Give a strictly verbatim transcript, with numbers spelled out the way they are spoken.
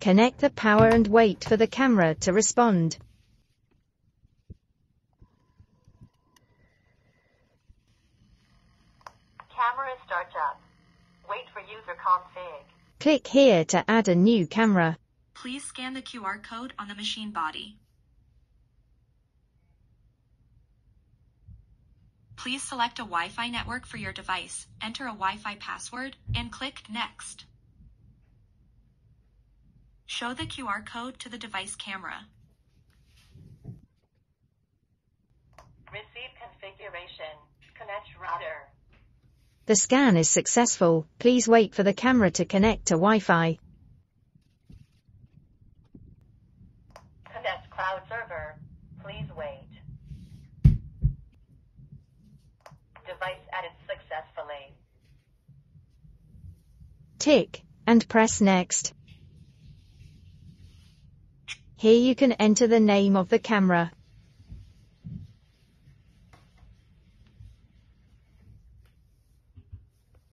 Connect the power and wait for the camera to respond. Camera starts up. Wait for user config. Click here to add a new camera. Please scan the Q R code on the machine body. Please select a Wi-Fi network for your device, enter a Wi-Fi password, and click Next. Show the Q R code to the device camera. Receive configuration. Connect router. The scan is successful. Please wait for the camera to connect to Wi-Fi. Connect cloud server. Please wait. Device added successfully. Tick, and press Next. Here you can enter the name of the camera.